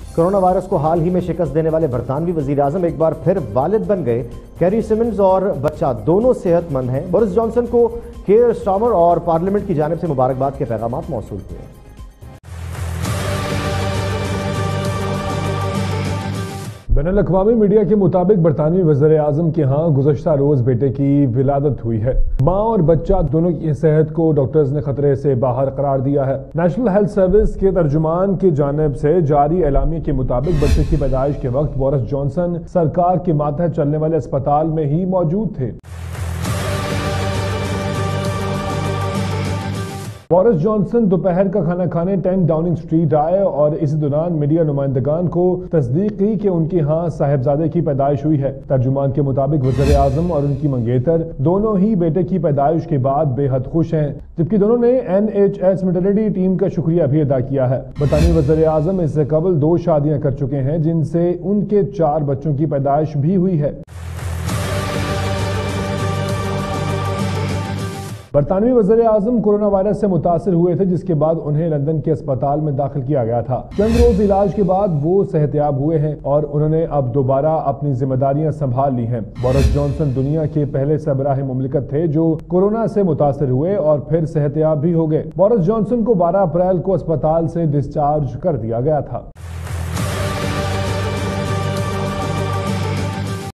Corona virus को हाल ही में शिकस्त देने वाले बरतानवी वजीर आजम एक बार फिर वालिद बन गए। कैरी सिमन्स और बच्चा दोनों सेहतमंद हैं। बोरिस जॉनसन को केयर स्टार्मर और पार्लियामेंट की जानिब से मुबारकबाद के पैगाम मौसूल हुए। बैनुल-अक़वामी मीडिया के मुताबिक बरतानवी वज़ीर आज़म के यहाँ गुज़श्ता रोज़ बेटे की विलादत हुई है। माँ और बच्चा दोनों की सेहत को डॉक्टर्स ने खतरे से बाहर करार दिया है। नेशनल हेल्थ सर्विस के तर्जुमान की जानिब से जारी एलामिया के मुताबिक बच्चे की पैदाइश के वक्त बोरिस जॉनसन सरकार के मातहत चलने वाले अस्पताल में ही मौजूद थे। बोरिस जॉनसन दोपहर का खाना खाने 10 डाउनिंग स्ट्रीट आए और इसी दौरान मीडिया नुमाइंदगान को तस्दीक की कि उनके यहाँ साहिबजादे की पैदाइश हुई है। तर्जुमान के मुताबिक वज़ीर आज़म और उनकी मंगेतर दोनों ही बेटे की पैदाइश के बाद बेहद खुश हैं, जबकि दोनों ने NHS मैटरनिटी टीम का शुक्रिया भी अदा किया है। बरतानवी वज़ीर आज़म इससे कबल 2 शादियां कर चुके हैं, जिनसे उनके 4 बच्चों की पैदाइश भी हुई है। बरतानवी वज़ीर आज़म कोरोना वायरस से मुतासिर हुए थे, जिसके बाद उन्हें लंदन के अस्पताल में दाखिल किया गया था। चंद रोज इलाज के बाद वो सेहतयाब हुए हैं और उन्होंने अब दोबारा अपनी जिम्मेदारियां संभाल ली हैं। बोरिस जॉनसन दुनिया के पहले सरबराह मुमलिकत थे जो कोरोना से मुतासिर हुए और फिर सेहतयाब भी हो गए। बोरिस जॉनसन को 12 अप्रैल को अस्पताल से डिस्चार्ज कर दिया गया था।